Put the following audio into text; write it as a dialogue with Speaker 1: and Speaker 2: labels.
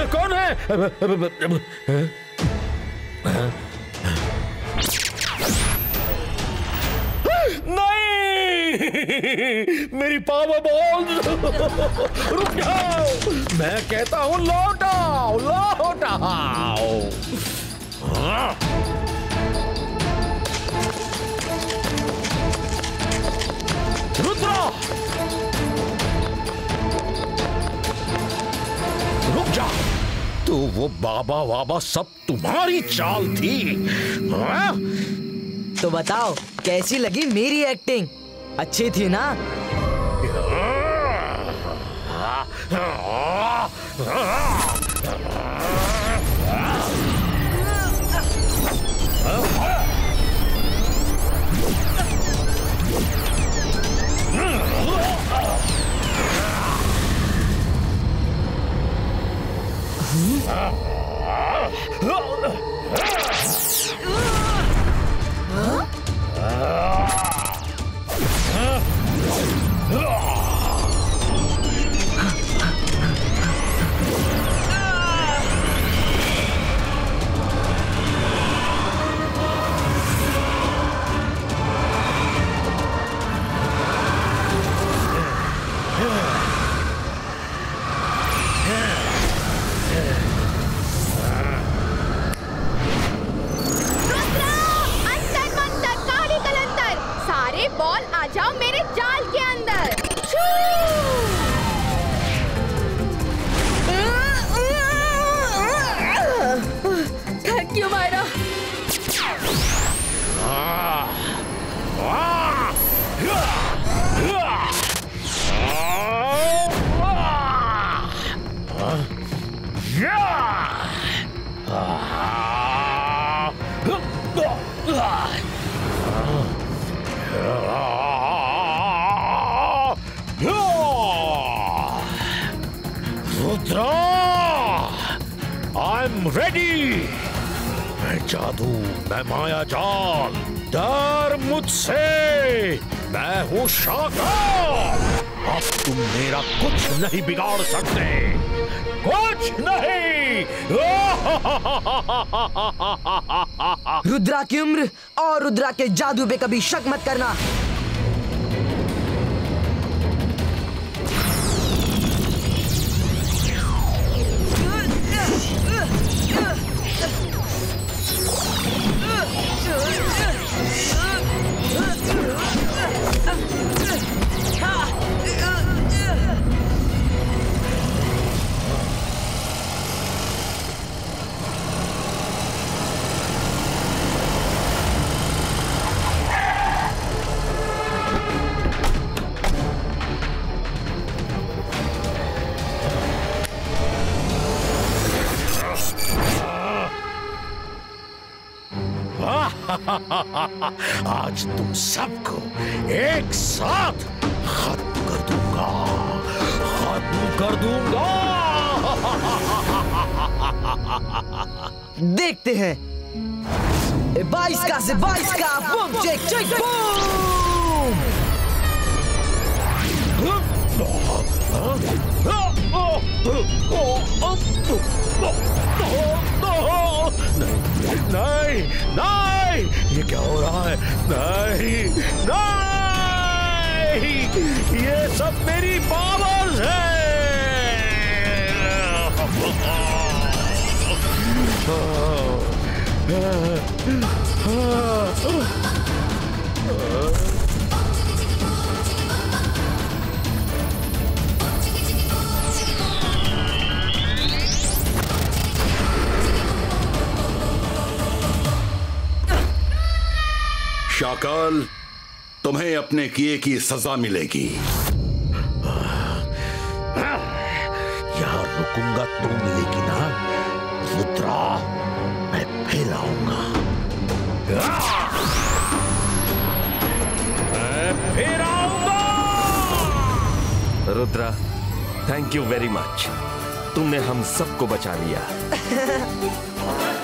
Speaker 1: कौन है? नहीं, मेरी पावर बॉल। रुक जाओ, मैं कहता हूं लौट आओ, लौट आओ। रुद्रा, रुक जा। तो वो बाबा वाबा सब तुम्हारी चाल थी? हाँ?
Speaker 2: तो बताओ कैसी लगी मेरी एक्टिंग? अच्छी थी ना?
Speaker 1: Rudra, I'm ready। मैं जादू, मैं माया जाल, डर मुझसे, मैं हूँ शाकल। अब तुम मेरा कुछ नहीं बिगाड़ सकते, कुछ नहीं।
Speaker 2: रुद्रा की उम्र और रुद्रा के जादू पे कभी शक मत करना।
Speaker 1: आज तुम सबको एक साथ खत्म कर दूंगा, खत्म कर दूंगा।
Speaker 2: देखते हैं 22 का से 22 का बूम चेक चेक बूम।
Speaker 1: नहीं, नहीं, ये क्या हो रहा है? नहीं, नहीं, ये सब मेरी पावर्स है।
Speaker 3: शाकल, तुम्हें अपने किए की सजा मिलेगी।
Speaker 1: यहां रुकूंगा तो मिलेगी ना रुद्रा, मैं फिर आऊंगा, मैं फिर आऊंगा।
Speaker 4: Rudra, thank you very much. तुमने हम सबको बचा लिया।